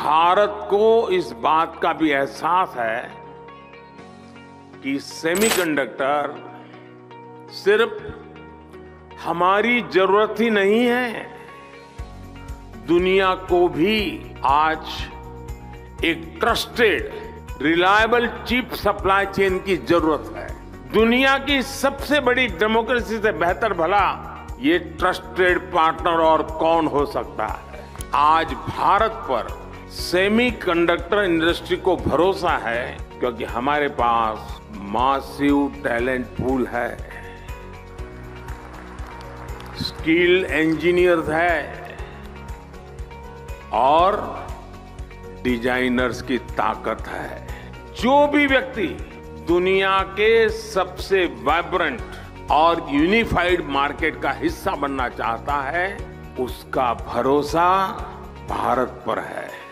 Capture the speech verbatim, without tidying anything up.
भारत को इस बात का भी एहसास है कि सेमीकंडक्टर सिर्फ हमारी जरूरत ही नहीं है, दुनिया को भी आज एक trusted, reliable chip supply chain की जरूरत है। दुनिया की सबसे बड़ी डेमोक्रेसी से बेहतर भला ये ट्रस्टेड पार्टनर और कौन हो सकता है। आज भारत पर सेमीकंडक्टर इंडस्ट्री को भरोसा है क्योंकि हमारे पास मासिव टैलेंट पूल है, स्किल इंजीनियर्स है और डिजाइनर्स की ताकत है। जो भी व्यक्ति दुनिया के सबसे वाइब्रेंट और यूनिफाइड मार्केट का हिस्सा बनना चाहता है, उसका भरोसा भारत पर है।